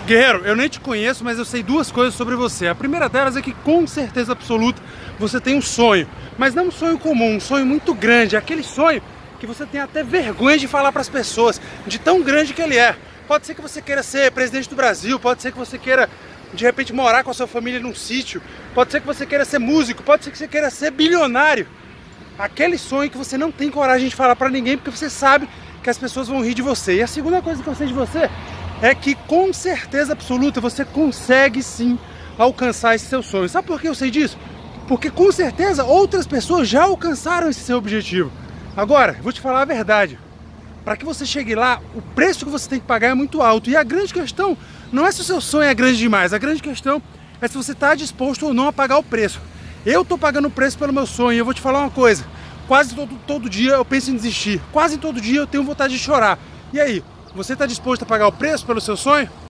Guerreiro, eu nem te conheço, mas eu sei duas coisas sobre você. A primeira delas é que com certeza absoluta você tem um sonho, mas não um sonho comum, um sonho muito grande, aquele sonho que você tem até vergonha de falar para as pessoas, de tão grande que ele é. Pode ser que você queira ser presidente do Brasil, pode ser que você queira de repente morar com a sua família num sítio, pode ser que você queira ser músico, pode ser que você queira ser bilionário. Aquele sonho que você não tem coragem de falar para ninguém porque você sabe que as pessoas vão rir de você. E a segunda coisa que eu sei de você é que com certeza absoluta você consegue sim alcançar esse seu sonho. Sabe por que eu sei disso? Porque com certeza outras pessoas já alcançaram esse seu objetivo. Agora, vou te falar a verdade. Para que você chegue lá, o preço que você tem que pagar é muito alto. E a grande questão não é se o seu sonho é grande demais. A grande questão é se você está disposto ou não a pagar o preço. Eu estou pagando o preço pelo meu sonho. E eu vou te falar uma coisa. Quase todo dia eu penso em desistir. Quase todo dia eu tenho vontade de chorar. E aí? Você está disposto a pagar o preço pelo seu sonho?